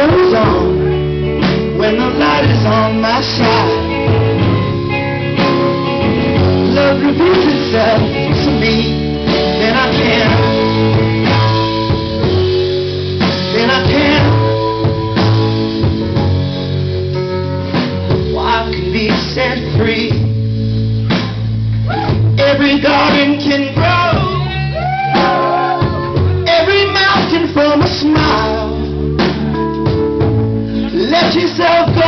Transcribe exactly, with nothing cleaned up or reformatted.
goes on when the light is on my side. Love reveals itself to me, then I can, then I can. Well, I can be set free. Every garden can grow, every mouth can form a smile. Let yourself go.